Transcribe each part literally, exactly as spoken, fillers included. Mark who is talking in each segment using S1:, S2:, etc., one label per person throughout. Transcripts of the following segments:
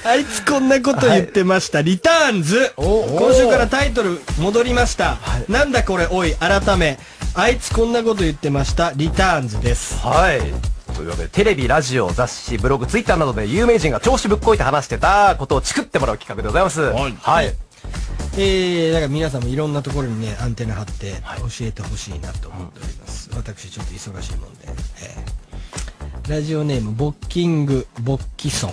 S1: あいつこんなこと言ってました、はい、リターンズ。今週からタイトル戻りました、はい、なんだこれおい改め、あいつこんなこと言ってましたリターンズです。
S2: はい、というわけでテレビ、ラジオ、雑誌、ブログ、ツイッターなどで有名人が調子ぶっこいて話してたことをチクってもらう企画でございます。はい、はい、
S1: えー、だから皆さんもいろんなところにねアンテナ張って教えてほしいなと思っております、うん、私ちょっと忙しいもんで、えー、ラジオネームボッキングボッキソン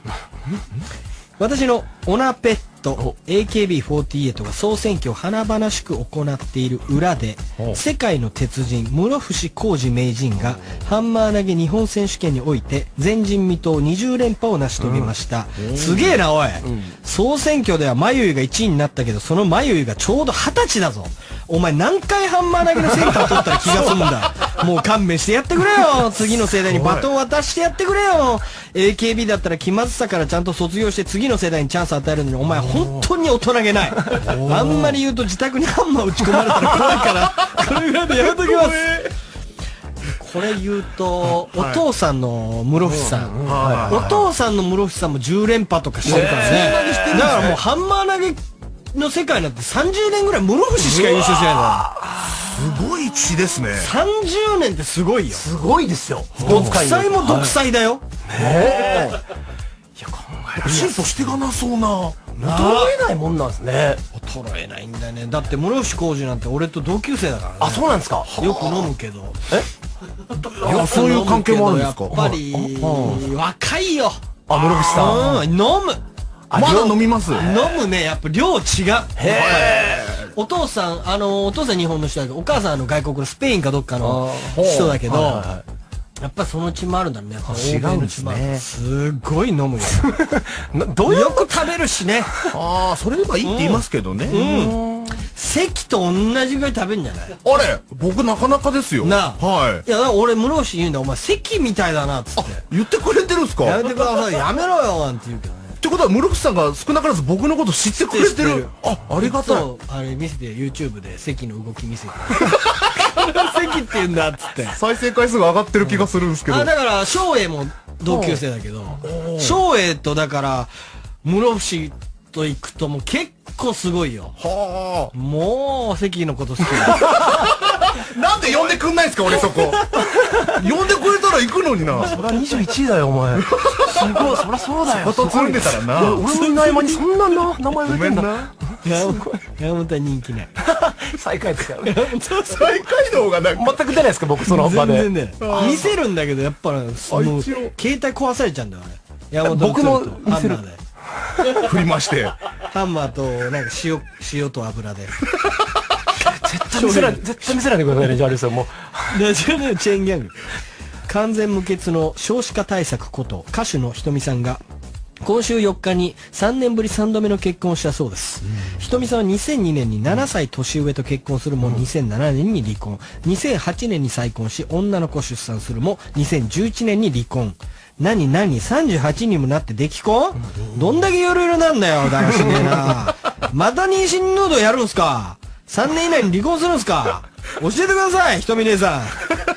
S1: 私のオナペット エーケービーフォーティーエイト が総選挙を華々しく行っている裏で、世界の鉄人室伏広治名人がハンマー投げ日本選手権において前人未到にじゅう連覇を成し遂げました、うん、すげえなおい、うん、総選挙ではマユイがいちいになったけどそのマユイがちょうどはたちだぞ。お前何回ハンマー投げのセンター取ったら気が済むんだもう勘弁してやってくれよ。次の世代にバトン渡してやってくれよ。 エーケービー だったら気まずさからちゃんと卒業して次の世代にチャンス与えるのにお前本当に大人げない。あんまり言うと自宅にハンマー打ち込まれたら怖いからこれぐらいでやめときます。これ言うとお父さんの室伏さん、お父さんの室伏さんもじゅう連覇とかしてるからね。だからもうハンマー投げの世界なんてさんじゅうねんぐらい室伏しか優勝してないんだ。
S3: すごい血ですね。
S1: さんじゅうねんってすごいよ。
S2: すごいですよ。
S1: 独裁も独裁だよ。
S2: ねえ。いや考えられない。
S3: 進歩してかなそうな。
S2: 衰えないもんなんですね。
S1: 衰えないんだよね。だって室伏広治なんて俺と同級生だからね。
S2: あ、そうなんですか。
S1: よく飲むけど。
S2: え？
S1: あ、そういう関係もあるんですか。やっぱり若いよ。
S2: あ、室伏さ
S1: ん。飲む。
S3: まだ飲みます。
S1: 飲むね。やっぱ量違う。へえ。お父さん、あのお父さん日本の人だけどお母さんあの外国のスペインかどっかの人だけど、やっぱその血もあるんだろうね。
S2: 違うんですね。
S1: すごい飲むよ。どうよく食べるしね。
S3: ああ、それがいいって言いますけどね。
S1: 関と同じぐらい食べるんじゃない？
S3: あれ、僕なかなかですよ。
S1: なあ。
S3: はい。
S1: いや、俺室伏言うんだ。お前関みたいだなっつって。
S3: 言ってくれてるんですか？
S1: やめてください。やめろよなんて言うけどね。
S3: ってことは室伏さんが少なからず僕のこと知ってくれてる。あ、ありがたい。
S1: あれ見せて YouTube で関の動き見せて。関って言うんだっつって。
S3: 再生回数が上がってる気がするんですけど。
S1: あ、だから照英も同級生だけど、照英とだから室伏と行くともう結構すごいよ。はあ。もう関のこと好きだ。
S3: なんで呼んでくんないんすか俺そこ。呼んでくれたら行くのにな。
S2: そりゃにじゅういちいだよお前。すごい、そりゃそうだよ。
S3: こと積んでたらな。
S2: 俺のいない間にそんなな名前
S3: ごめんな。
S1: 山本は人気ない。
S2: 最下位ですからね。
S3: 最下位の方がなんか
S2: 全く出ないですか僕その場で。
S1: 全然出ない。見せるんだけどやっぱその携帯壊されちゃうんだよあれ。山本
S2: 僕の見せる。
S3: 振りまして。
S1: ハンマーとなんか塩塩と油で。
S2: 絶対見せない絶対見せないでくださいね。じゃああれですよもう。
S1: ラジオネームチェーンギャング。完全無欠の少子化対策こと歌手のひとみさんが今週よっかにさんねんぶりさんどめの結婚をしたそうです、うん、ひとみさんはにせんにねんにななさい年上と結婚するもにせんななねんに離婚、にせんはちねんに再婚し女の子を出産するもにせんじゅういちねんに離婚。何何さんじゅうはちにもなって出来婚、うん、どんだけいろいろなんだよだらしねえな。また妊娠ヌードやるんすか。さんねん以内に離婚するんすか。教えてくださいひとみ姉さん。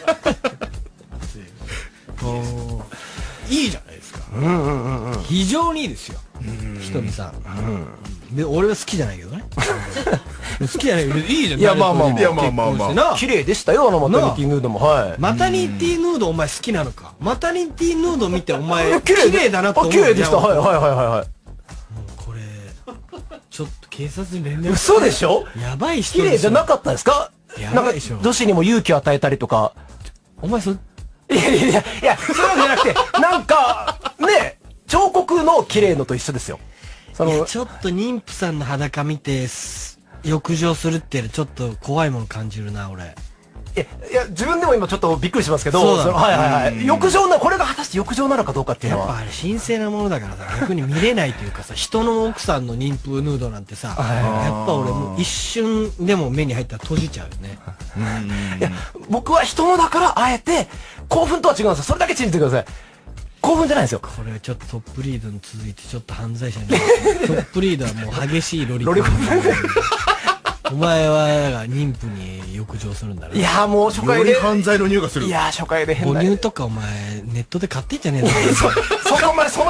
S1: いいじゃないですか。非常にいいですよひとみさん。で俺は好きじゃないけどね。好きじゃないけどいいじゃん。
S2: いやまあまあまあ
S3: いやまあまあまあ
S2: 綺麗でしたよあのマタニティヌードも。はい。
S1: マタニティヌードお前好きなのか。マタニティヌード見てお前綺麗だなと思う。
S2: 綺麗でした。はいはいはいはい。
S1: これちょっと警察に連絡。
S2: 嘘でしょ。
S1: やばい人
S2: 綺麗じゃなかったですか。なんか女子にも勇気を与えたりとか。
S1: お前そ
S2: いやいやいやいやそういうわけじゃなくてなんかね彫刻の綺麗のと一緒ですよ。
S1: そのちょっと妊婦さんの裸見て浴場するってちょっと怖いもの感じるな俺。
S2: いやいや自分でも今ちょっとびっくりしますけど、はいはいはい。浴場なこれが果たして浴場なのかどうかっていうのは
S1: やっぱあれ神聖なものだからさ逆に見れないというかさ人の奥さんの妊婦ヌードなんてさやっぱ俺もう一瞬でも目に入ったら閉じちゃうよね。
S2: いや僕は人のだからあえて興奮とは違うんですよ。それだけ信じてください。興奮じゃないですよ。
S1: これはちょっとトップリードに続いてちょっと犯罪者になる。トップリードはもう激しいロリコン。ロリコンお前は妊婦に浴場するんだろ。
S2: いやもう初回で
S3: 犯罪の匂いがする。
S2: いや初回で変
S1: な母乳とかお前ネットで買ってんじゃねえの。
S2: そこまでその一切は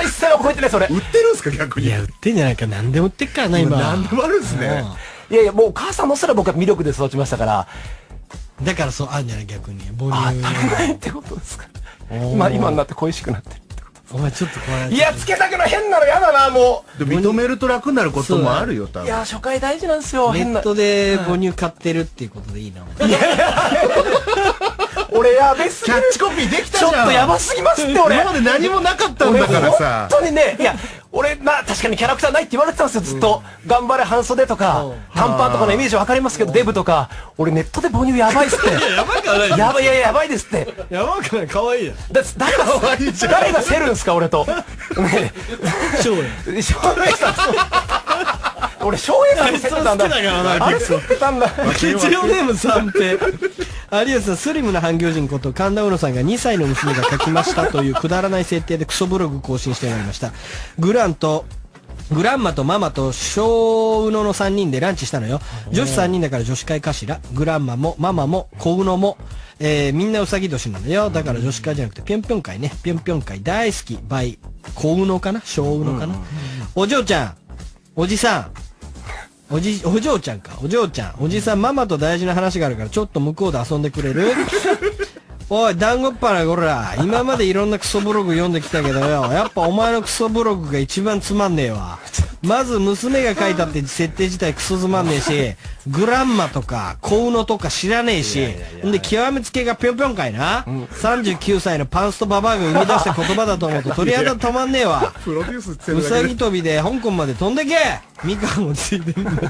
S2: 超えてね、それ。
S3: 売ってるんすか、逆に。
S1: いや、売ってんじゃないか。何でも売ってっからな、今。
S3: 何でもあるんすね。
S2: いやいや、もうお母さんのすら僕は魅力で育ちましたから。
S1: だからそう、あんじゃない、逆に。母乳。
S2: 当たり前ってことですか。今、今になって恋しくなってるってこと。
S1: お前ちょっとこれ。
S2: いや、つけたくない、変なの嫌だな、も
S3: う。で認めると楽になることもあるよ、多分。
S2: いや、初回大事なんですよ、
S1: 変な。ネットで母乳買ってるっていうことでいいな。
S2: いやいや、俺やべすぎる。
S3: キャッチコピーできたじゃん。
S2: ちょっとやばすぎますって、俺。
S3: 今まで何もなかったんだからさ。
S2: 本当にね、いや、俺、な、確かにキャラクターないって言われてたんですよ、ずっと。頑張れ半袖とか、短パンとかのイメージわかりますけど、デブとか、俺ネットで母乳やばいっすって。いや、
S1: やばいかない。
S2: やばい、いや、やばいですって。
S1: やばいかない、かわいいやん。
S2: だ、誰が、誰が競るんすか、俺と。ね
S1: 翔平。
S2: 翔平さん、俺、翔平さんと競ってたんだ。
S1: 好きだからな、
S2: あれ競ってたんだ。
S1: 一応ネーム三平。有吉さん、スリムな半魚人こと神田うのさんがにさいの娘が書きましたというくだらない設定でクソブログ更新してまいりました。グランと、グランマとママと小うののさんにんでランチしたのよ。女子さんにんだから女子会かしら。グランマもママも小うのも、えー、みんなうさぎ年なのよ。だから女子会じゃなくてぴょんぴょん会ね。ぴょんぴょん会大好き。バイ、小うのかな小うのかな、お嬢ちゃん、おじさん、おじ、お嬢ちゃんか。お嬢ちゃん。おじさん、ママと大事な話があるから、ちょっと向こうで遊んでくれるおい、団子っ腹こら。今までいろんなクソブログ読んできたけどよ。やっぱお前のクソブログが一番つまんねえわ。まず娘が書いたって設定自体クソつまんねえし、グランマとか、コウノとか知らねえし、んで、極めつけがぴょんぴょんかいな。うん、さんじゅうきゅうさいのパンストババアが生み出した言葉だと思うと鳥肌止まんねえわ。
S3: プロデュースって
S1: うさぎ跳びで香港まで飛んでけみかんをついてんの。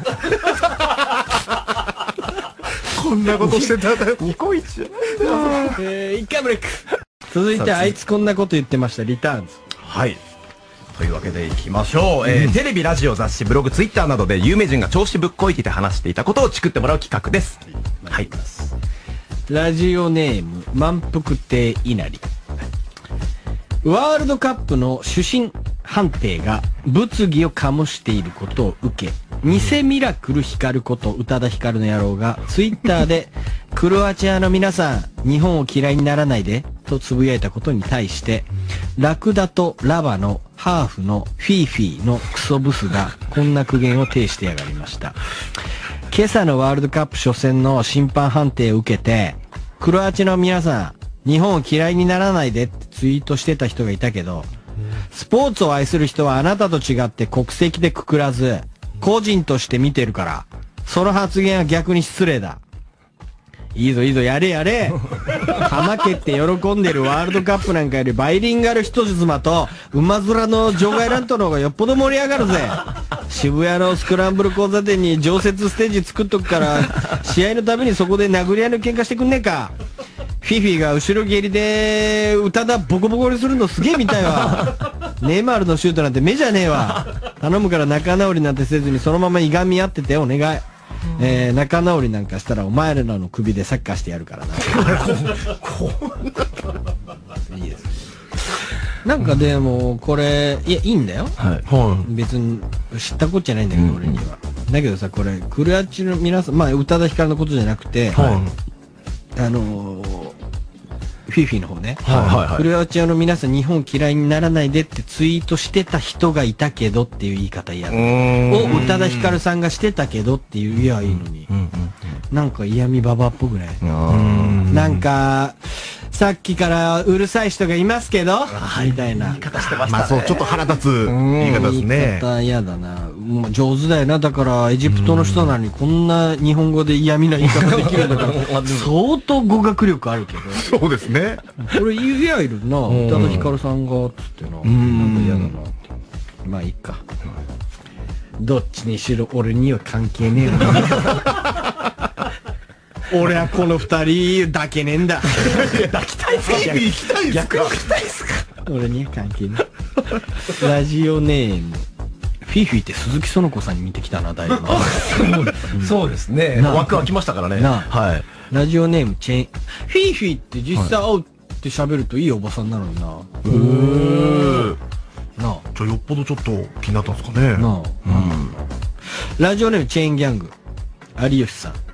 S3: こんなことしてたんだよ。
S2: ニコイチ。
S1: えー、一回ブレイク。続いて、あいつこんなこと言ってました、リターンズ。
S2: はい。というわけでいきましょう。えーうん、テレビ、ラジオ、雑誌、ブログ、ツイッターなどで有名人が調子ぶっこいてて話していたことをチクってもらう企画です。はい。
S1: ラジオネーム、満腹亭稲荷。ワールドカップの主審判定が物議を醸していることを受け、偽ミラクル光こと宇多田ヒカルの野郎がツイッターでクロアチアの皆さん日本を嫌いにならないでとつぶやいたことに対して、ラクダとラバのハーフのフィーフィーのクソブスがこんな苦言を呈してやがりました。今朝のワールドカップ初戦の審判判定を受けて、クロアチアの皆さん日本を嫌いにならないでってツイートしてた人がいたけど、スポーツを愛する人はあなたと違って国籍でくくらず個人として見てるから、その発言は逆に失礼だ。いいぞいいぞ、やれやれ。浜家って喜んでるワールドカップなんかよりバイリンガル人妻と馬面の場外乱闘の方がよっぽど盛り上がるぜ。渋谷のスクランブル交差点に常設ステージ作っとくから試合のたびにそこで殴り合いの喧嘩してくんねえか。フィフィが後ろ蹴りで宇多田ボコボコにするのすげえ見たいわ。ネイマールのシュートなんて目じゃねえわ。頼むから仲直りなんてせずにそのままいがみ合っててお願い。うん、えー、仲直りなんかしたらお前らの首でサッカーしてやるからな。いいですね。なんかでもこれいやいいんだよ、はい、別に知ったこっちゃないんだけど、うん、俺には。だけどさ、これクルアチの皆さん、まあ宇多田ヒカルのことじゃなくて、はい、あのー、フィフィの方ね、はいはいはい、クルアチアの皆さん日本嫌いにならないでってツイートしてた人がいたけどっていう言い方嫌だ。を宇多田ヒカルさんがしてたけどっていう、いやいいのに、うんうんうん、なんか嫌味ババアっぽくない？なんかさっきからうるさい人がいますけどみたいな言い方してましたね。
S3: まあそう、ちょっと腹立つ言い方ですね。
S1: 言い方嫌だな。もう上手だよな。だからエジプトの人なのにこんな日本語で嫌味な言い方できるんだから相当語学力あるけど。
S3: そうですね。
S1: これ言うやいるな、宇多田ヒカルさんがつってな、なんか嫌だなって。まあいいか。どっちにしろ俺には関係ねえよな。俺はこの二人抱けねえんだ。
S3: 抱きたいっすか？逆に行きたいっすか？
S1: 逆に行きたいっすか？俺には関係ねえ。ラジオネームフィーフィーって鈴木園子さんに見てきたな、だいぶ。
S2: そうですね。枠は来ましたからね。はい。
S1: ラジオネームチェンフィーフィーって実際会うって喋るといいおばさんなのにな。うーなあ。
S3: じゃあよっぽどちょっと気になったんですかね。なあ。
S1: ラジオネームチェーンギャング有吉さん。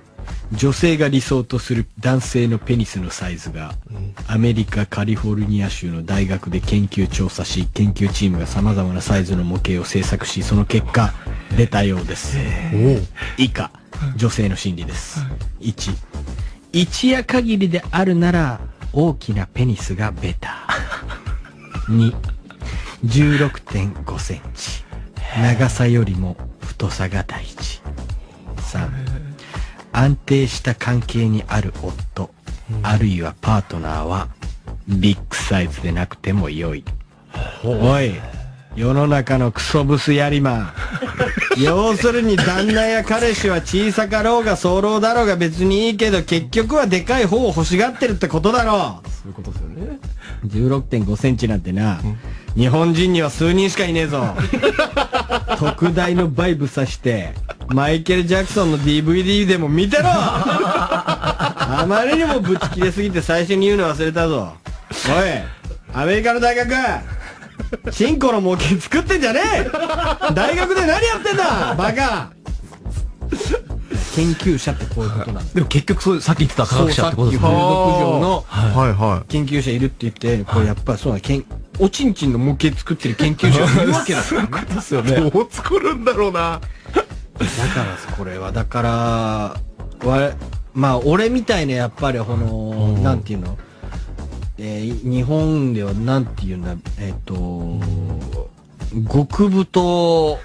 S1: 女性が理想とする男性のペニスのサイズが、アメリカカリフォルニア州の大学で研究調査し、研究チームが様々なサイズの模型を制作し、その結果出たようです。以下女性の心理です。いち、一夜限りであるなら大きなペニスがベター。に、じゅうろくてんごセンチ、長さよりも太さが大事。さん、安定した関係にある夫、うん、あるいはパートナーはビッグサイズでなくても良い。おい、世の中のクソブスやりまん。要するに旦那や彼氏は小さかろうが早漏だろうが別にいいけど、結局はでかい方を欲しがってるってことだろう。
S2: そういうことですよね。
S1: じゅうろくてんごセンチなんてな、うん、日本人には数人しかいねえぞ。特大のバイブさしてマイケル・ジャクソンの ディーブイディー でも見てろ。あまりにもぶち切れすぎて最初に言うの忘れたぞ。おい、アメリカの大学チンコの模型作ってんじゃねえ。大学で何やってんだバカ。研究者ってこういうことなんだ。
S2: でも結局そう、さっき言ってた科学者ってことですね。
S1: 風俗嬢の
S3: はいはい
S1: 研究者いるって言って、これやっぱりそうだ、けんおちんちんの模型作ってる研究者がいるわけだ。
S2: そういうことですよね。
S3: どう作るんだろうな。
S1: だからこれはだからわまあ俺みたいなやっぱりこのなんていうの、えー、日本ではなんていうんだ、えっと極太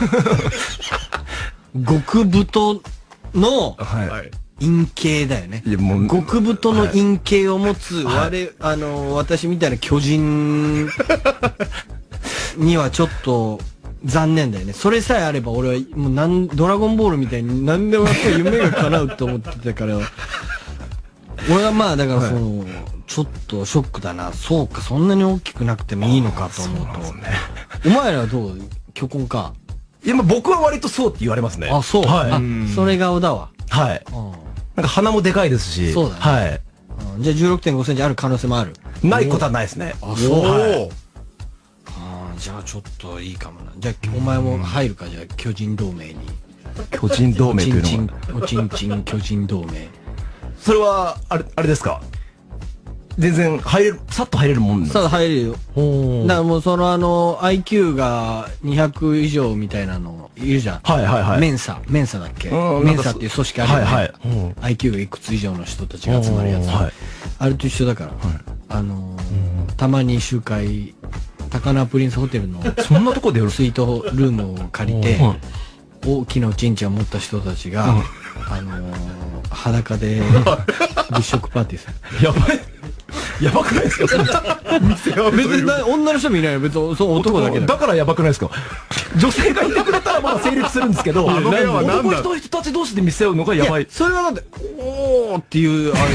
S1: 極太の陰茎だよね。極太の陰茎を持つ我あの私みたいな巨人にはちょっと残念だよね。それさえあれば俺はもうなんドラゴンボールみたいに何でもやっぱり夢が叶うって思ってたから俺はまあだからその、はい、ちょっとショックだな。そうか、そんなに大きくなくてもいいのかと思うと。うね、お前らはどう巨根か。
S2: いや、まあ僕は割とそうって言われますね。
S1: あ、そう。はい。あ、それ顔だわ。
S2: はい。なんか鼻もでかいですし。
S1: そうだね。はい。じゃあじゅうろくてんごセンチある可能性もある。
S2: ないことはないですね。
S1: あ、そう。はい。じゃあちょっといいかもな。じゃあお前も入るか。じゃあ巨人同盟に。
S2: 巨人同盟というの
S1: はおちんちん巨人同盟。
S2: それはあれあれですか。全然入れる、さっと入れるもんですか。
S1: さっと入れるよ。だからもうそのあの アイキュー がにひゃく以上みたいなのいるじゃん。
S2: はいはいはい。
S1: メンサメンサだっけ。メンサっていう組織あるよね。はいはい。アイキュー がいくつ以上の人たちが集まるやつ。あれと一緒だから。あのたまに集会。高輪プリンスホテルの
S2: そんなとこで
S1: スイートルームを借りて大きなおちんちんを持った人たちがあの裸で立食パーティーす
S2: る。やばい。やばくないですか。
S1: 別に女の人もいないよ。別にそう男だけ
S2: だからやばくないですか。女性がいなくなったらまだ成立するんですけど、男の人たち同士で見せ合うのがやばい。
S1: それはなんでおーっていうあれ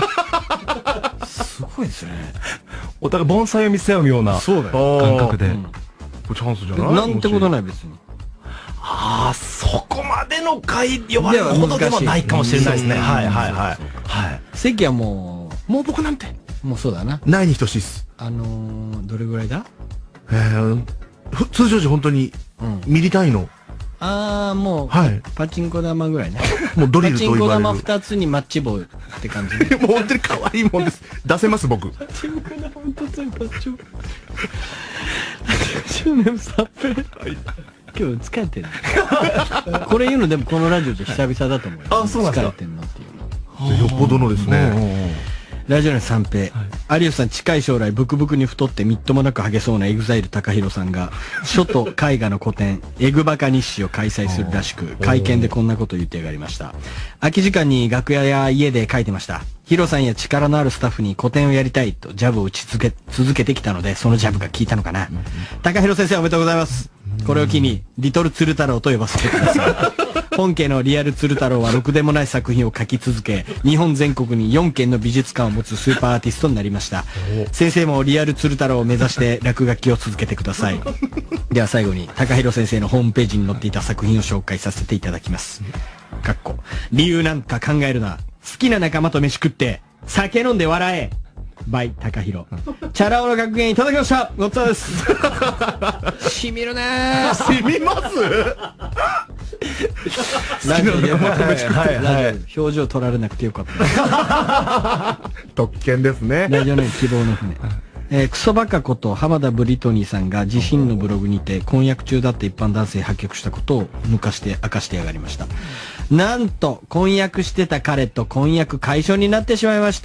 S1: すごいですね。
S2: お互い盆栽を見せ合うような感覚で。
S3: チャンスじゃない？
S1: なんてことない別に。
S2: ああ、そこまでの回呼ばれるほどではないかもしれないですね。はいはいはい。はい。
S1: 関はも
S3: うもう僕なんて
S1: もうそうだな。
S3: ないに等しいっす。
S1: あのー、どれぐらいだ？
S3: えー、通常時本当にミリ単位の。
S1: ああ、もう、はい、パチンコ玉ぐらいね。
S3: もうドリルと言われる。
S1: パチンコ玉二つにマッチ棒って感じ。
S3: もう本当に可愛いもんです。出せます僕。
S1: パチンコ玉二つにマッチ棒。じゅうねんさっぺ。今日疲れてる。これ言うのでもこのラジオで久々だと思うよ。
S2: あ、そうなんですか。
S1: 疲れてんのっていう
S3: の。よっぽどのですね。
S1: ラジオの三平、はい、有吉さん近い将来ブクブクに太ってみっともなくハゲそうなエグザイル高弘さんが書と絵画の個展エグバカ日誌を開催するらしく会見でこんなことを言ってやがりました。空き時間に楽屋や家で書いてました。ヒロさんや力のあるスタッフに個展をやりたいとジャブを打ち続け続けてきたのでそのジャブが効いたのかな。高弘先生おめでとうございます。これを機にリトル鶴太郎と呼ばせてください。本家のリアル鶴太郎はろくでもない作品を描き続け日本全国によんけんの美術館を持つスーパーアーティストになりました。先生もリアル鶴太郎を目指して落書きを続けてください。では最後に高弘先生のホームページに載っていた作品を紹介させていただきます。かっこ理由なんか考えるな。好きな仲間と飯食って酒飲んで笑えバイ高弘。チャラ男の格言いただきました。ごっつぁんです。しみるねー。
S3: しみます
S1: ラジオでも
S3: はいはい。
S1: 表情取られなくてよかった。
S3: 特権ですね。
S1: ラジオネーム希望の船。えー、クソバカこと浜田ブリトニーさんが自身のブログにて婚約中だった一般男性発覚したことを抜かして明かしてやがりました。なんと婚約してた彼と婚約解消になってしまいました、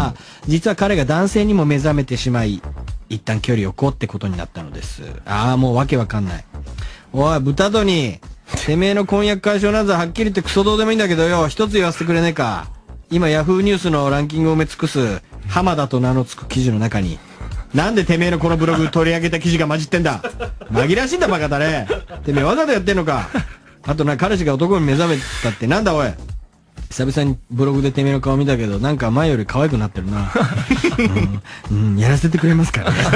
S1: うん、実は彼が男性にも目覚めてしまい一旦距離を置こうってことになったのです。ああもうわけわかんない。おい豚トニー、てめえの婚約解消などはっきり言ってクソどうでもいいんだけどよ、一つ言わせてくれねえか。今ヤフーニュースのランキングを埋め尽くす浜田と名の付く記事の中になんでてめえのこのブログ取り上げた記事が混じってんだ。紛らわしいんだバカだね。てめえわざとやってんのか。あとな、彼氏が男に目覚めたってなんだおい。久々にブログでてめえの顔見たけどなんか前より可愛くなってるな。うん、うん、やらせてくれますからね。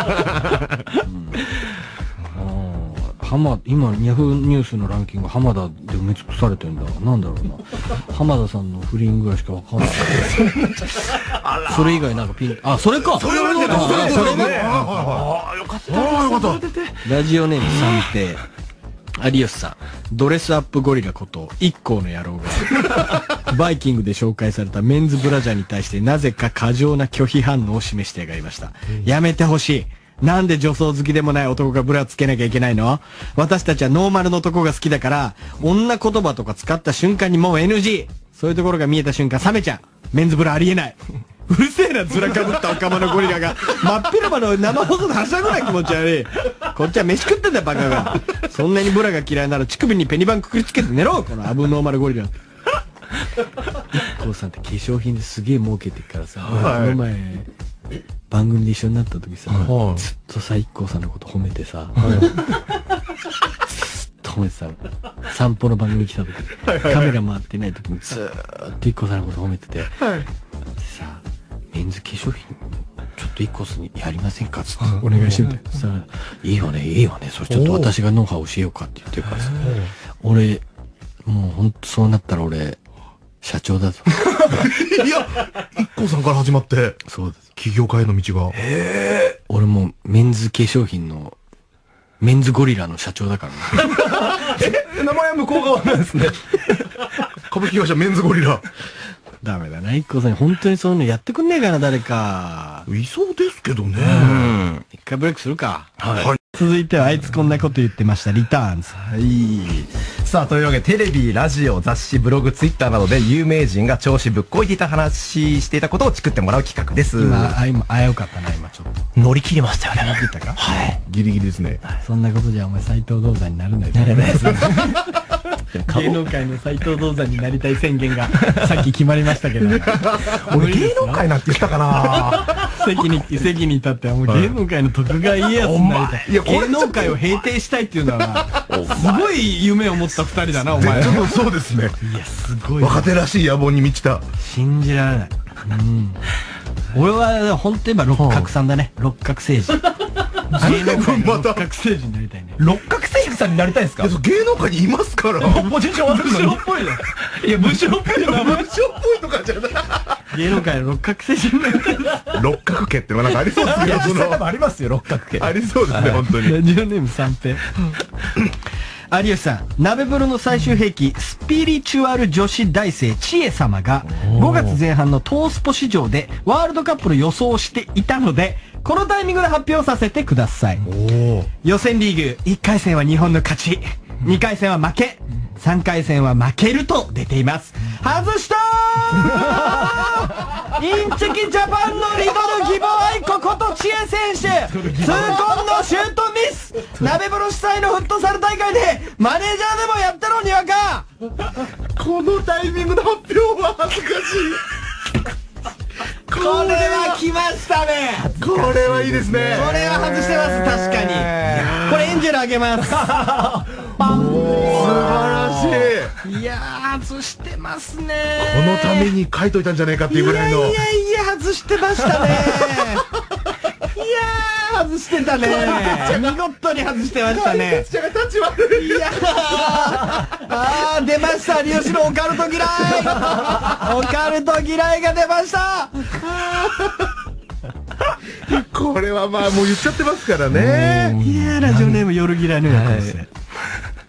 S1: うん、浜今ヤフーニュースのランキング浜田で埋め尽くされてんだ。なんだろうな。浜田さんの不倫ぐらいしかわかんない。それ以外なんかピンあそれか。
S3: それはね。それね。
S2: ああよかった。
S3: ああよかった。
S1: ラジオネーム三平。有吉さん、ドレスアップゴリラこと一行の野郎がバイキングで紹介されたメンズブラジャーに対してなぜか過剰な拒否反応を示してやがりました、うん、やめてほしい。なんで女装好きでもない男がブラつけなきゃいけないの。私たちはノーマルの男が好きだから女言葉とか使った瞬間にもう エヌジー。 そういうところが見えた瞬間冷めちゃう。メンズブラありえない。うるせえな、ずらかぶったおかまのゴリラが真っ平場の生放送ではしゃぐな気持ち悪い。こっちは飯食ってんだよバカが。そんなにブラが嫌いなら乳首にペニバンくくりつけて寝ろこのアブノーマルゴリラ。IKKOさんって化粧品ですげえ儲けてるからさ、はい、この前番組で一緒になった時さ、はい、ずっとさ IKKOさんのこと褒めてさ、はい、ずっと褒めてさ、散歩の番組来た時、はいはいはい、カメラ回ってない時にずーっと IKKOさんのこと褒めてて、はい、でさメンズ化粧品ちょっと IKKOさんにやりませんかつってお願いしてみて、そしたらいいわねいいわね、それちょっと私がノウハウ教えようかって言ってるからさ、俺もうほんとそうなったら俺社長だぞ。
S3: いや IKKOさんから始まって
S1: そうです、
S3: 起業家への道が。
S1: へえ。俺もメンズ化粧品のメンズゴリラの社長だからね。
S2: え名前は向こう側なんですね。
S3: 株式会社メンズゴリラ。
S1: ダメだな IKKOさんに本当にそういうのやってくんねえかな誰か。
S3: いそうですけどね。
S1: うん一回ブレイクするか。
S3: はい、はい、
S1: 続いてはあいつこんなこと言ってましたリターンズ。
S2: はい。さあというわけでテレビラジオ雑誌ブログツイッターなどで有名人が調子ぶっこいていた話していたことをチクってもらう企画です。
S1: 今あ今あよかったな今ちょっと
S2: 乗り切りましたよね。
S1: 乗り切ったか。
S2: はい
S3: ギリギリですね。
S1: そんなことじゃお前斎藤道山になれない。
S2: なれないです。
S1: 芸能界の斎藤道山になりたい宣言がさっき決まりましたけど。
S3: 俺芸能界なんて言ったかな。
S1: 席に席に立ってはもう芸能界の徳川家康になりたい。いや芸能界を平定したいっていうのはすごい夢を持った二人だなお前。
S3: ちょっとそうですね。
S1: いやすごい。
S3: 若手らしい野望に満ちた。
S1: 信じられない。うん。俺は本当今六角さんだね。六角政治。芸能界の六角政治になりたいね。
S2: 六角政治さんになりたいんですか。
S3: 芸能界にいますから。
S2: ポジションあるのに。武将っぽいな。いや武将っぽいな。
S3: 武将っぽいとかじゃない。
S1: 芸能界の六角政治になりたい。
S3: 六角家ってのはなんかありそうですけど。
S2: いや実際多分ありますよ六角家。
S3: ありそうですね本当に。
S1: ラジオネーム三平。有吉さん、鍋風呂の最終兵器スピリチュアル女子大生千恵様がごがつぜん半のトースポ市場でワールドカップの予想をしていたのでこのタイミングで発表させてください。予選リーグいっかい戦は日本の勝ち、にかい戦は負け、さんかい戦は負けると出ています。外したーインチキジャパンのリトルギボアイコこと千恵選手、痛恨のシュートミス。鍋風呂主催のフットサル大会でマネージャーでもやったのにわか。
S3: このタイミングの発表は恥ずかしい。
S1: これは来ましたね。
S3: これはいいですね。
S1: これは外してます。確かにこれエンジェルあげます。パン。
S3: 素晴らしい。
S1: いやー外してますね。
S3: このために書いといたんじゃないかっていうぐらいの。
S1: いやいやいや外してましたね。いやー外してたね。見事に外してましたね。
S3: 立ち悪い。
S1: いやーあー出ました有吉のオカルト嫌い。オカルト嫌いが出ました。
S3: これはまあもう言っちゃってますからね。
S1: いやーラジオネーム夜嫌いのやつですね。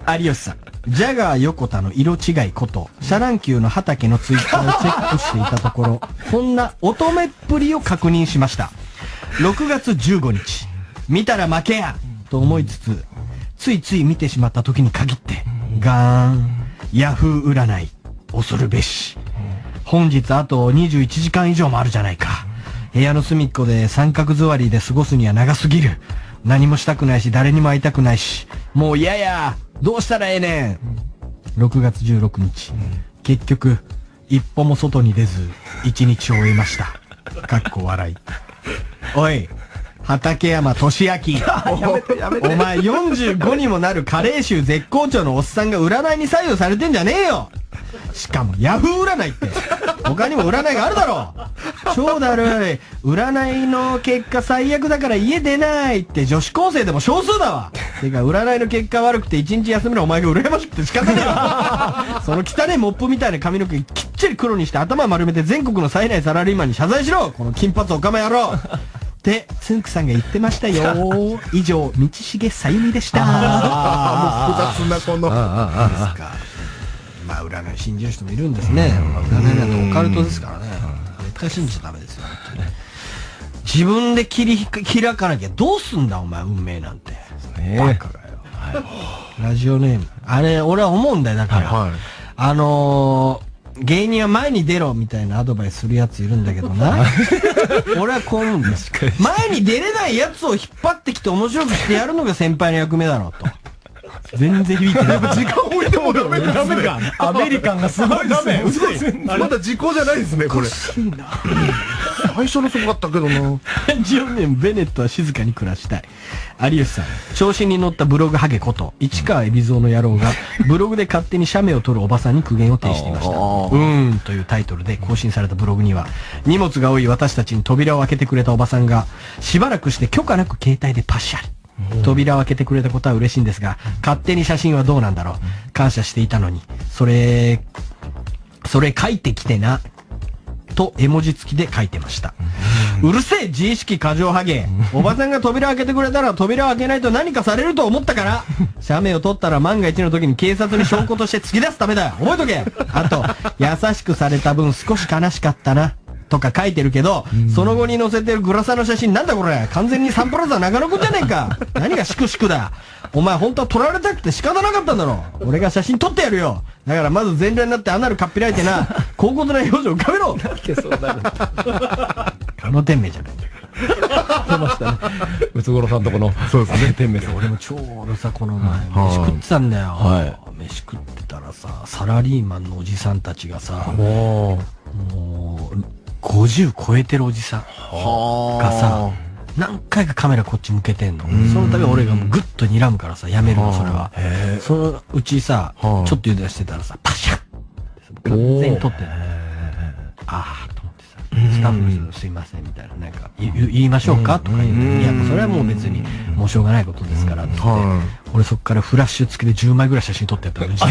S1: 有吉さん、ジャガー横田の色違いことシャランキューの畑のツイッターをチェックしていたところ、こんな乙女っぷりを確認しました。ろくがつじゅうごにち、見たら負けやと思いつつ、ついつい見てしまった時に限ってガーン、ヤフー占い恐るべし、本日あとにじゅういちじかん以上もあるじゃないか、部屋の隅っこで三角座りで過ごすには長すぎる、何もしたくないし誰にも会いたくないし、もう嫌や、どうしたらええねん。ろくがつじゅうろくにち、結局一歩も外に出ず一日を終えました。かっこ笑い。おい畠山俊明、
S2: やめてやめて。
S1: お前よんじゅうごにもなる加齢臭絶好調のおっさんが占いに左右されてんじゃねえよ。しかもヤフー占いって他にも占いがあるだろ。超だるい。占いの結果最悪だから家出ないって女子高生でも少数だわ。てか占いの結果悪くて一日休めるお前が羨ましくて仕方ねえわ。その汚いモップみたいな髪の毛きっちり黒にして頭丸めて全国の冴えないサラリーマンに謝罪しろ、この金髪オカマ野郎ってつんくさんが言ってましたよ。以上、道重さゆみでした。
S3: ああ、もう複雑なこの。
S1: ですか。まあ占い信じる人もいるんですね。まあ、占いなんてオカルトですからね。絶対信じちゃダメですよ。自分で切り開かなきゃどうすんだお前、運命なんて。バカがよ。ラジオネーム。あれ、俺は思うんだよ。だから、はい、あのー、芸人は前に出ろみたいなアドバイスするやついるんだけどな。俺はこう思うんです。前に出れないやつを引っ張ってきて面白くしてやるのが先輩の役目だろうと。全然響いてない。
S3: 時間置いてもダメですね。
S1: アメリカンがすごいですね。
S3: まだ時効じゃないですね、これ。最初のすごかったけどな。
S1: じゅうねんベネットは静かに暮らしたい。有吉さん、調子に乗ったブログハゲこと市川海老蔵の野郎がブログで勝手に写メを撮るおばさんに苦言を呈していました。うーんというタイトルで更新されたブログには、荷物が多い私たちに扉を開けてくれたおばさんがしばらくして許可なく携帯でパシャリ。扉を開けてくれたことは嬉しいんですが、勝手に写真はどうなんだろう。感謝していたのに、それそれ書いてきてなと絵文字付きで書いてました。うるせえ自意識過剰ハゲ。おばさんが扉開けてくれたら扉を開けないと何かされると思ったから。写メを撮ったら万が一の時に警察に証拠として突き出すためだよ。覚えとけ。あと優しくされた分少し悲しかったなとか書いてるけど、その後に載せてるグラサの写真なんだこれ。完全にサンプラザ中野くんじゃねえか。何がシクシクだ。お前本当は撮られたくて仕方なかったんだろ。俺が写真撮ってやるよ。だからまず全裸になってアナルかっぴらいてな、高骨な表情浮かべろ。なんでそうなるんだ。あの天命じゃない。出ましたね。
S2: ムツゴロウさんとこの。
S3: そうですね。
S2: 天命さん。
S1: 俺もちょうどさ、この前、飯食ってたんだよ。はい。飯食ってたらさ、サラリーマンのおじさんたちがさ、もう、ごじゅう超えてるおじさんがさ、何回かカメラこっち向けてんの。その度俺がもうグッと睨むからさ、やめるの、それは。そのうちさ、ちょっと油断してたらさ、パシャッ完全に撮ってる。あーと思ってさ、スタッフの人すいませんみたいな、なんか、言いましょうかとか言うの。いや、それはもう別に、もうしょうがないことですから、って。俺そっからフラッシュ付きでじゅうまいぐらい写真撮ってやったのに。ず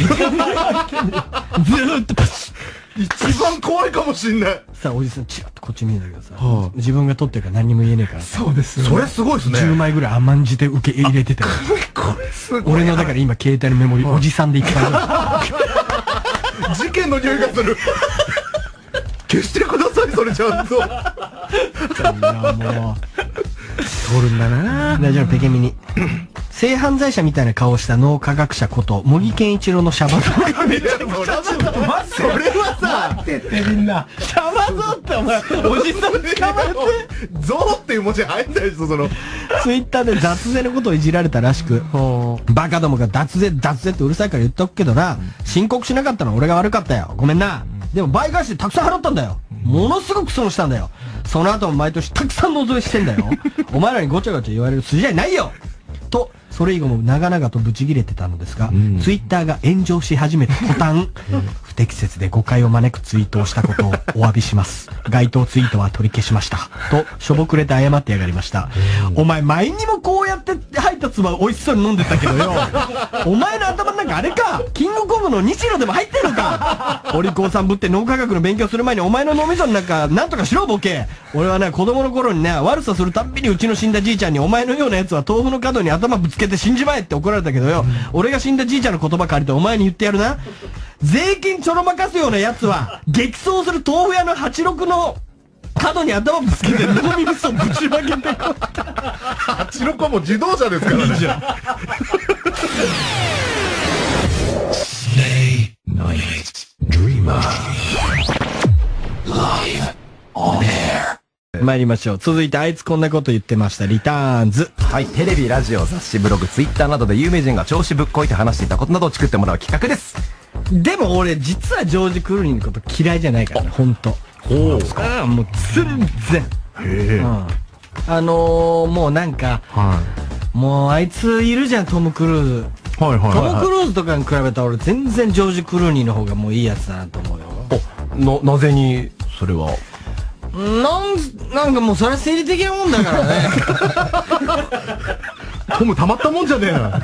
S1: ーっとパシッ
S3: 一番怖いかもしんない。
S1: さあ、おじさんチラッとこっち見るんだけどさ、はあ、自分が撮ってるから何にも言えねえから。
S3: そうですよね。それすごいですね。
S1: じゅうまいぐらい甘んじて受け入れてたよ。
S3: これすごい。
S1: 俺のだから今携帯のメモリ、おじさんでいっぱいあ
S3: る。事件の匂いがする。消してください、それちゃんと。い
S1: や、もう。撮るんだな。大丈夫、ペケミニ。性犯罪者みたいな顔をした脳科学者こと茂木健一郎のシャバ像がめっちゃくちゃ待って、それはさ待ってってみんなシャバ像ってお前おじさん捕まえて
S3: 像っていう文字入んないでしょ。その
S1: ツイッターで脱税のことをいじられたらしく、バカどもが脱税脱税ってうるさいから言っとくけどな、申告しなかったのは俺が悪かったよ、ごめんな。でも倍返しでたくさん払ったんだよ。ものすごく損したんだよ。その後も毎年たくさん納税してんだよ。お前らにごちゃごちゃ言われる筋合いないよと、それ以後も長々とブチギレてたのですが、うん、ツイッターが炎上し始めた途端、うん、不適切で誤解を招くツイートをしたことをお詫びします。該当ツイートは取り消しました。と、しょぼくれて謝ってやがりました。うん、お前前にもこうやって入ったつば美味しそうに飲んでたけどよ。お前の頭の中あれか、キングコブの日露でも入ってるのか。お利口さんぶって脳科学の勉強する前にお前の脳みその中なんとかしろボケ。俺はね、子供の頃にね、悪さするたんびにうちの死んだじいちゃんに、お前のようなやつは豆腐の角に頭ぶつけて死んじまえって怒られたけどよ、俺が死んだじいちゃんの言葉借りてお前に言ってやるな。税金ちょろまかすようなやつは激走する豆腐屋のはちろくの角に頭ぶつけて脳みそぶちまけて
S3: はちろくはもう自動車ですからね。いいじゃん。
S4: Stay Night Dreamer Live on Air。
S1: 参りましょう。続いてあいつこんなこと言ってました。リターンズ。
S2: はい。テレビ、ラジオ、雑誌、ブログ、ツイッターなどで有名人が調子ぶっこいて話していたことなどを作ってもらう企画です。
S1: でも俺実はジョージ・クルーニーのこと嫌いじゃないからね、ほんと。そうですか。ああ、もう全然。へえ、うん。あのー、もうなんか、はい、もうあいついるじゃん、トム・クルーズ。はいはいはい、トム・クルーズとかに比べたら俺全然ジョージ・クルーニーの方がもういいやつだなと思うよ。
S2: お、な、なぜに、それは。
S1: なん、なんかもうそれは生理的なもんだからね。
S3: トムたまったもんじゃねえな。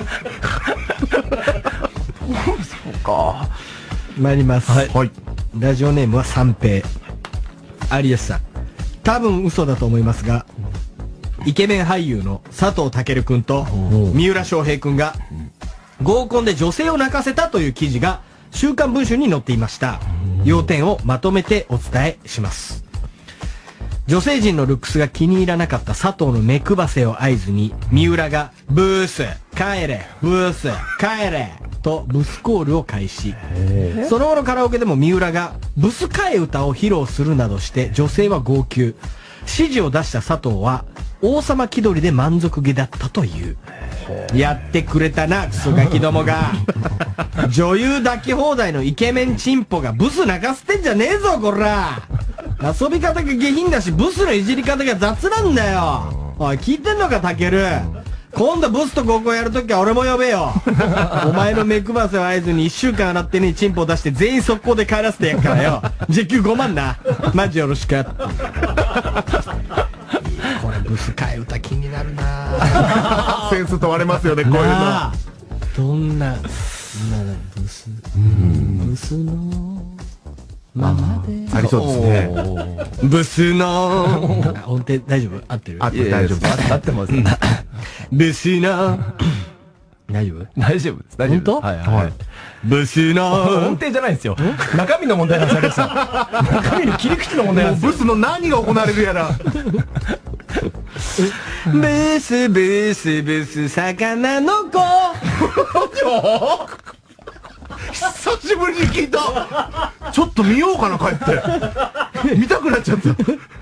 S2: そうか。
S1: 参ります。はい。はい、ラジオネームは三平。有吉さん。多分嘘だと思いますが、イケメン俳優の佐藤健くんと三浦翔平くんが合コンで女性を泣かせたという記事が週刊文春に載っていました。要点をまとめてお伝えします。女性陣のルックスが気に入らなかった佐藤の目くばせを合図に三浦がブース帰れブース帰れとブスコールを開始。その後のカラオケでも三浦がブス替え歌を披露するなどして女性は号泣。指示を出した佐藤は王様気取りで満足げだったという。やってくれたなクソガキどもが。女優抱き放題のイケメンチンポがブス泣かせてんじゃねえぞこら。遊び方が下品だしブスのいじり方が雑なんだよ。おい聞いてんのかタケル。今度ブスと合コンやるときは俺も呼べよ。お前の目くばせを合図にいっしゅうかん洗ってねチンポを出して全員速攻で帰らせてやっからよ。時給ごまんな。マジよろしく。これブス替え歌気になるな。
S3: センス問われますよねこういうの。
S1: どんなブスブスのままで
S3: ありそうですね。
S1: ブスの音程大丈夫合ってる
S3: 合ってる大丈夫
S2: 合ってます。
S1: ブスの大丈夫
S2: 大丈夫です。大丈夫です。
S1: 本当？
S2: はいはい。
S1: ブスの
S2: 音程じゃないんですよ。中身の問題なんですよ。中身の切り口の問題なんですよ。
S3: ブスの何が行われるやら。
S1: ブスブスブス魚の子。
S3: 久しぶりに聞いた。ちょっと見ようかな帰って見たくなっちゃった。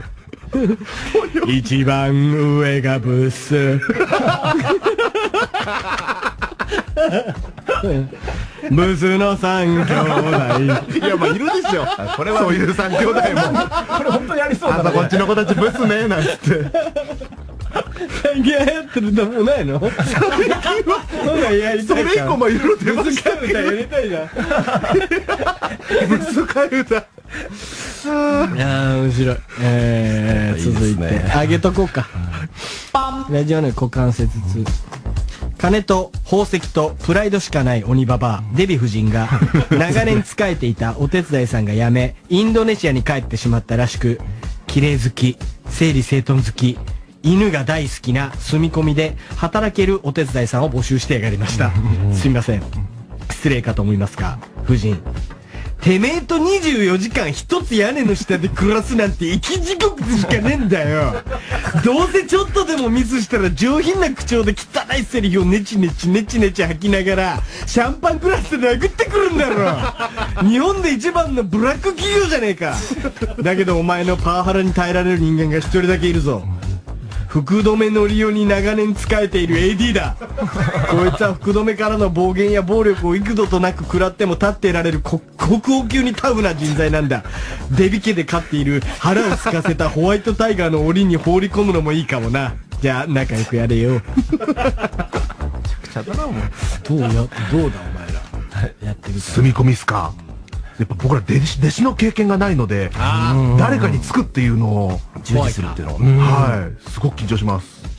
S1: 一番上がブス。ブスの三兄弟。
S3: いやまあいるでしょ。これはそういう三兄弟も。これ
S2: 本当にありそうだね。
S3: あんたこっちの子たちブスねなんつって。
S1: 最近流行ってるのもないの？最近はやりたいか。
S3: それ以降もいろいろ出ました
S1: けど。やりたいじゃん。
S3: ブス替え歌。
S1: いやー面白い。えー、続いてあげとこうか。パン。ラジオの股関節痛。金と宝石とプライドしかない鬼ババアデヴィ夫人が長年仕えていたお手伝いさんが辞めインドネシアに帰ってしまったらしく、綺麗好き、整理整頓好き、犬が大好きな住み込みで働けるお手伝いさんを募集してやがりました。すみません、失礼かと思いますが夫人、てめえとにじゅうよじかん一つ屋根の下で暮らすなんて生き地獄でしかねえんだよ。どうせちょっとでもミスしたら上品な口調で汚いセリフをネチネチネチネチ吐きながらシャンパングラスで殴ってくるんだろ。日本で一番のブラック企業じゃねえか。だけどお前のパワハラに耐えられる人間が一人だけいるぞ。福留のりおに長年仕えている エーディー だ。こいつは福留からの暴言や暴力を幾度となく食らっても立っていられる国宝級にタフな人材なんだ。デビ家で飼っている腹を空かせたホワイトタイガーの檻に放り込むのもいいかもな。じゃあ仲良くやれよ。めちゃくちゃだなお前。どうやどうだお前らやってるか。
S3: 住み込みっすか。やっぱ僕ら弟子弟子の経験がないので誰かにつくっていうのを
S2: 従事するっていうの、
S3: はい、すごく緊張します。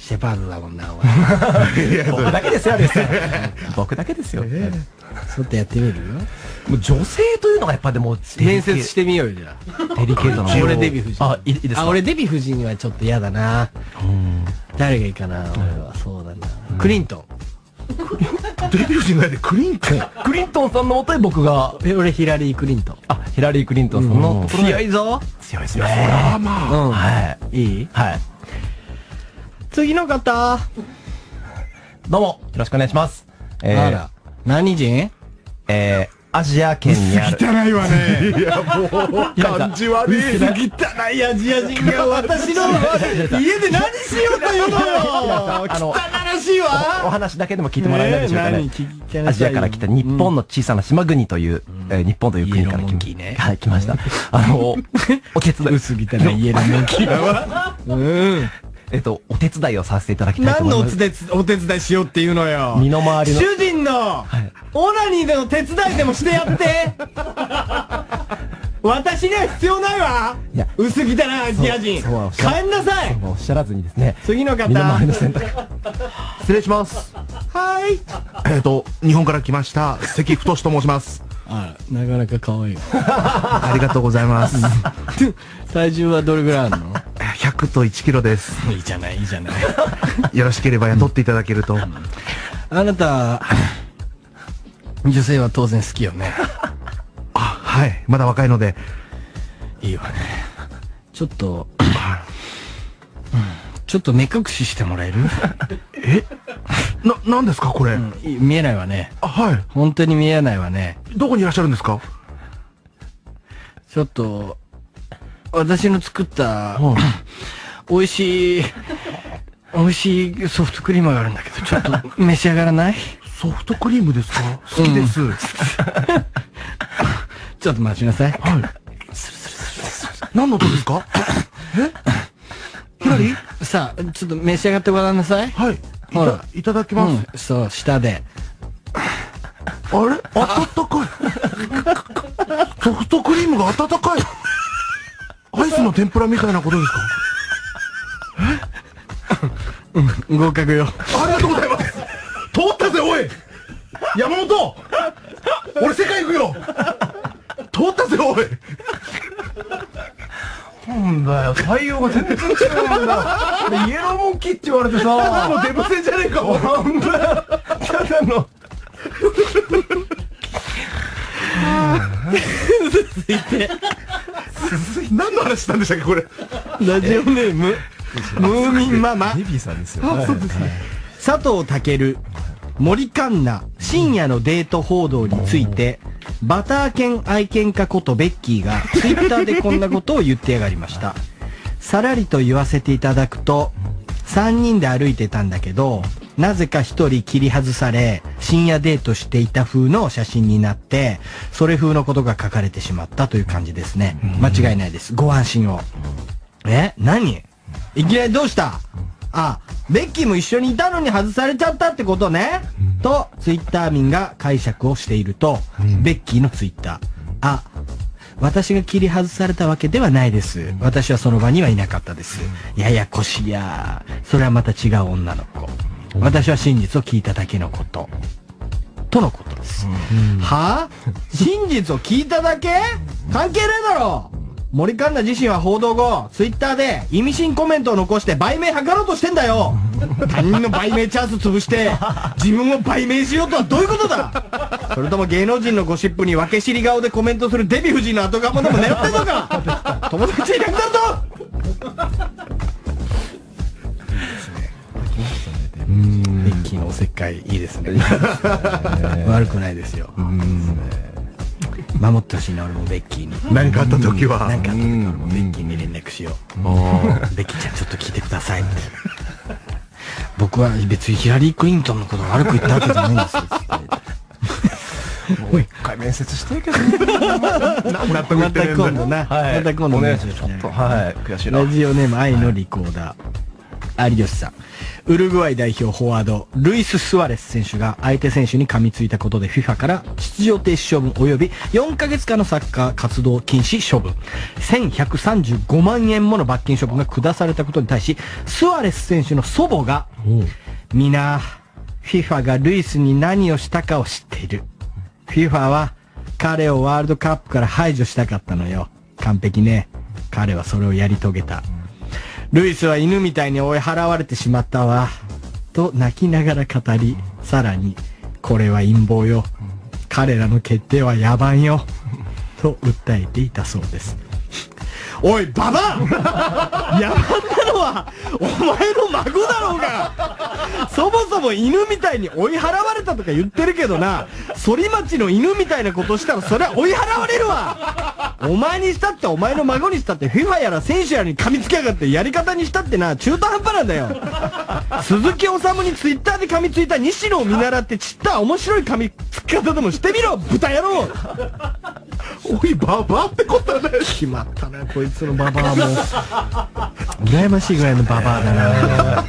S1: シェパードだもんな、お前。
S2: 僕だけですよ、有吉さん。僕だけですよ。
S1: ちょっとやってみるよ。
S2: もう女性というのがやっぱでも、
S1: 面接してみようよ、じゃあ。
S2: デリケートな
S1: 俺デヴィ夫人。
S2: あ、いいですか？
S1: あ、俺デヴィ夫人にはちょっと嫌だな。誰がいいかな、俺は。そうだな。クリントン。
S3: デヴィ夫人がやでクリントン。
S2: クリントンさんのもとに僕が、
S1: え、俺ヒラリー・クリントン。
S2: あ、ヒラリー・クリントンさんのところで
S1: 強いぞ。
S2: 強いですよ。そらまあ。
S1: うん。
S2: はい。
S1: いい？
S2: はい。
S1: 次の方。
S2: どうも、よろしくお願いします。えー、
S1: あら。何人？
S2: えー、アジア圏にある。
S3: 汚いわね。いや、もう、感じ悪い。
S1: 汚いアジア人が私の家で何しようというのよ。
S2: あの
S1: 汚らしい
S2: お
S1: わ。
S2: 話だけでも聞いてもらえないでしょうかね。
S1: 何聞きなさい
S2: アジアから来た日本の小さな島国という、えー日本という国から
S1: イエローモンキーね
S2: はい、来ました。あの、お手伝い。
S1: 薄汚いイエローモンキーだわ。うん。
S2: えっと、お手伝いをさせていただきたいと
S1: 何
S2: 思います。
S1: のお手伝いお手伝いしようっていうのよ。
S2: 身の回りの。
S1: 主人のオナニーでの手伝いでもしてやって。私には必要ないわ。
S2: いや
S1: 薄汚いアジア人。
S2: そうそうはおっしゃ
S1: 帰んなさい。
S2: そうおっしゃらずにですね。
S1: 次の方。
S2: 身の回りの選択。
S3: 失礼します。
S1: はい。
S3: えっと、日本から来ました、関太と申します。
S1: あら、なかなか可愛い。
S3: ありがとうございます。
S1: 体重はどれぐらいあるの？
S3: ひゃくといちキロです。
S1: いいじゃない、いいじゃない。
S3: よろしければ雇っていただけると。
S1: あなた、女性は当然好きよね。
S3: あ、はい。まだ若いので。
S1: いいわね。ちょっと、ちょっと目隠ししてもらえる？
S3: えな、なんですかこれ。
S1: い見えないわね。
S3: あ、はい。
S1: 本当に見えないわね。
S3: どこにいらっしゃるんですか？
S1: ちょっと、私の作った、
S3: うん
S1: 美味しい、美味しいソフトクリームがあるんだけど、ちょっと召し上がらない？
S3: ソフトクリームですか？好きです。
S1: ちょっと待ちなさい。
S3: はい。何の音ですか？えヒラリー？
S1: さあ、ちょっと召し上がってごらんなさい。
S3: はい。い
S1: ほら
S3: た、いただきます。
S1: うん、そう、下で。
S3: あれあたたかい。ソフトクリームが温かい。アイスの天ぷらみたいなことですか？
S1: 合格よ。
S3: ありがとうございます。通ったぜ、おい山本俺世界行くよ通ったぜ、おい
S2: なんだよ、対応が全然違うんだ。イエローモンキーって言われてさ。
S3: もうデブ戦じゃねえか、おい
S2: なんだよ。ただの。
S1: 続いて、
S3: 何の話したんでしたっけ、これ。
S1: ラジオネーム、ムーミンママ、
S2: デビーさんですよ。
S3: あ、そうですね。
S1: 佐藤健、森環奈、深夜のデート報道について、バター犬愛犬家ことベッキーがツイッターでこんなことを言ってやがりました。さらりと言わせていただくと、さんにんで歩いてたんだけど、なぜかひとり切り外され、深夜デートしていた風の写真になって、それ風のことが書かれてしまったという感じですね。間違いないです。ご安心を。え？何？いきなりどうした？あ、ベッキーも一緒にいたのに外されちゃったってことね。と、ツイッター民が解釈をしていると、ベッキーのツイッター。あ、私が切り外されたわけではないです。私はその場にはいなかったです。ややこしや。それはまた違う女の子。私は真実を聞いただけのこと。とのことです。はぁ？真実を聞いただけ？関係ねえだろ！森環奈自身は報道後、ツイッターで意味深コメントを残して売名図ろうとしてんだよ。他人の売名チャンス潰して、自分を売名しようとはどういうことだ？それとも芸能人のゴシップに分け知り顔でコメントするデヴィ夫人の後釜でも狙ってんのか？友達いなくなるぞ！ベッキーのおせっかいいいですね。悪くないですよ。守ってほしいな、俺もベッキーに。
S3: 何かあった時は。
S1: 何かあった時は俺もベッキーに連絡しよう。ベッキーちゃんちょっと聞いてくださいって。僕は別にヒラリー・クリントンのことを悪く言ったわけじゃないんですよ。
S2: もう一回面接してるけどね。
S3: 納得い
S1: ま
S3: ってるんだ
S1: た今度な。
S2: はい。
S1: また今度
S2: お願い
S1: 面接
S2: します。ちょっと、はい。悔しいな。
S1: ラジオネーム愛のリコーダー。 有吉さん。ウルグアイ代表フォワード、ルイス・スアレス選手が相手選手に噛みついたことで FIFA から出場停止処分及びよんかげつかんのサッカー活動禁止処分。せんひゃくさんじゅうごまんえんもの罰金処分が下されたことに対し、スアレス選手の祖母が、みんな、FIFA がルイスに何をしたかを知っている。FIFA は彼をワールドカップから排除したかったのよ。完璧ね。彼はそれをやり遂げた。ルイスは犬みたいに追い払われてしまったわ。と泣きながら語り、さらに、これは陰謀よ。彼らの決定は野蛮よ。と訴えていたそうです。おい、ババア野蛮なのは、お前の孫だろうがそもそも犬みたいに追い払われたとか言ってるけどな、反町の犬みたいなことしたらそれは追い払われるわ。お前にしたってお前の孫にしたって FIFA やら選手やらに噛みつきやがってやり方にしたってな、中途半端なんだよ。鈴木おさむにツイッターで噛みついた西野を見習ってちった面白い噛みつき方でもしてみろ、豚野郎。
S3: おい、ババアってことだよ。
S1: 決まったな、こいつのババアも。羨ましいぐらいのババアだな。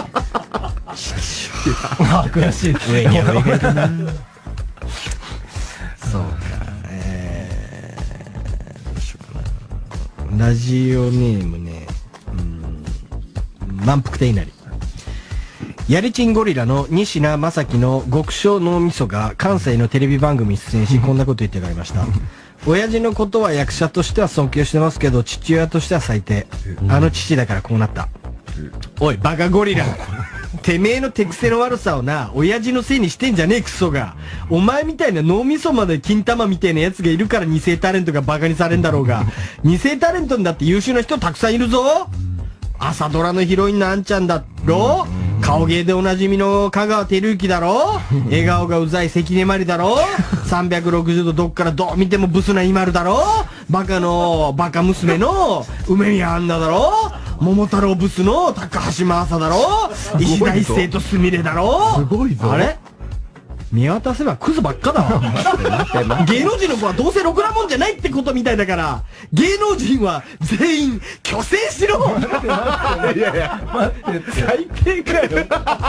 S5: 悔しいです。
S1: 上に上がるな。そうか、えー、どうしようかな。ラジオネームね、うん、満腹亭稲荷。ヤリチンゴリラの西名正樹の極小脳みそが関西のテレビ番組に出演し、こんなこと言ってられました。親父のことは役者としては尊敬してますけど、父親としては最低。あの父だからこうなった。おい、バカゴリラ。てめえの手癖の悪さをな、親父のせいにしてんじゃねえクソが。お前みたいな脳みそまで金玉みたいなやつがいるから偽タレントがバカにされんだろうが。偽タレントにだって優秀な人たくさんいるぞ。朝ドラのヒロインのあんちゃんだろ、顔芸でおなじみの香川照之だろ、笑顔がうざい関根麻里だろ、さんびゃくろくじゅうどどっからどう見てもブスなイマルだろ、バカのバカ娘の梅宮アンナだろ、桃太郎ブスの高橋真麻だろ、石田一生とすみれだろ。
S3: すごいぞ。
S1: あれ見渡せばクズばっかだわ。芸能人の子はどうせろくなもんじゃないってことみたいだから、芸能人は全員虚勢しろ。
S3: いやいや、待って、最低かよ。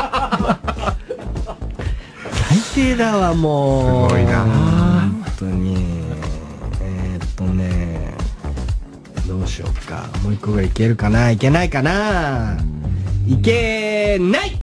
S1: 最低だわ、もう。
S3: すごいな。
S1: 本当に。えー、っとね、どうしようか。もう一個ぐらいいけるかな、いけないかな。いけない。